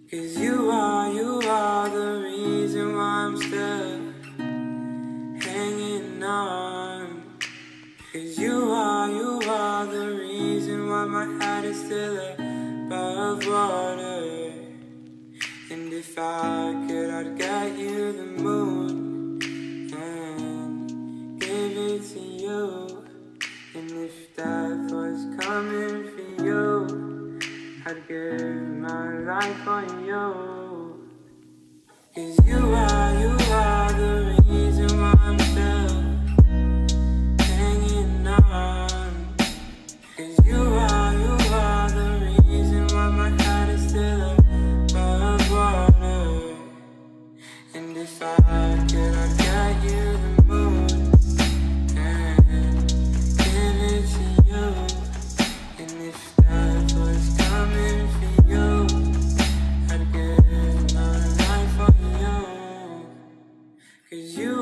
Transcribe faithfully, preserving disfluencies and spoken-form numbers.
Cause you are, you are the reason why I'm still hanging on. Cause you are, you are the reason why my head is still above water. And if I could, I'd get you the moon and give it to you. And if death was coming for you, I'd give my life for you. Cause you are, you are the reason why I'm still hanging on. Cause you are, you are the reason why my head is still above water. And if I could, I'd get you the moon and give it to you. And if death was coming for you, I'd give my life for you. Cause you